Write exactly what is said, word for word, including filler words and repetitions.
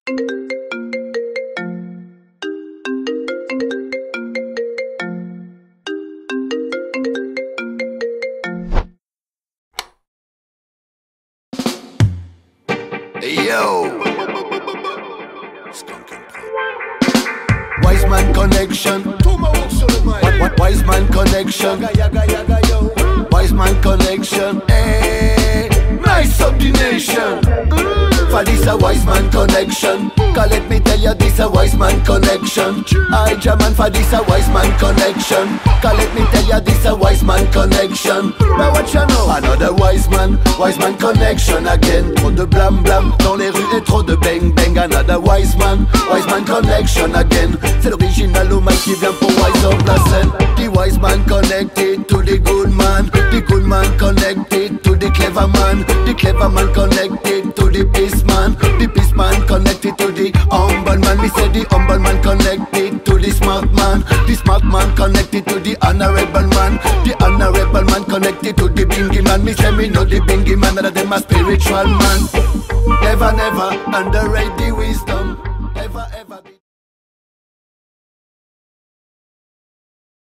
Yo, Skank. Wiseman connection. Tomawok sur le mic. Wiseman connection. Wiseman connection. Hey, nice up the nation. For this a Wiseman connection. Cause let me tell you this a Wiseman connection. I German for this a Wiseman connection. Cause let me tell you this a Wiseman connection. Now what you know? Another Wiseman, Wiseman connection again. Trop de blam blam dans les rues et trop de bang bang. Another Wiseman, Wiseman connection again. C'est l'original au mic qui vient pour wise up la scène. The Wiseman connected to the good man. The good man connected to the clever man. The clever man connected to the peace man. The peace man connected to the humble man. Me say the humble man connected to the smart man. The smart man connected to the honorable man. The honorable man connected to the bingy man. Me say me know the bingy man, that them a spiritual man. Never never underrate the wisdom. Ever ever be